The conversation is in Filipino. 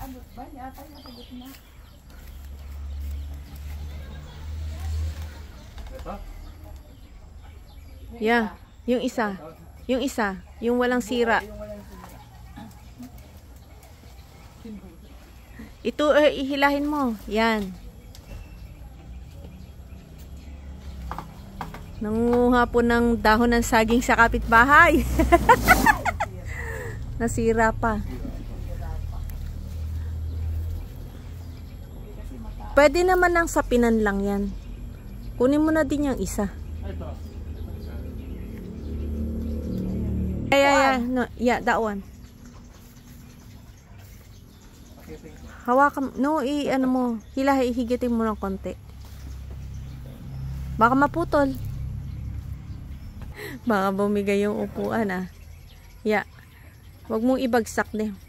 Nasagot ba? Yata nasagot na. Ito? Yeah, yung isa. Yung isa. Yung walang sira. Ito, ihilahin mo. Yan. Nangunguha po ng dahon ng saging sa kapitbahay. Nasira pa. Pwede naman ng sapinan lang yan. Kunin mo na din yung isa. Ito. Yeah, no, yeah, that one. Hawakan, no, ano mo, higitin mo ng konti. Baka maputol. Baka bumigay yung upuan, ah. Yeah. Wag mong ibagsak din.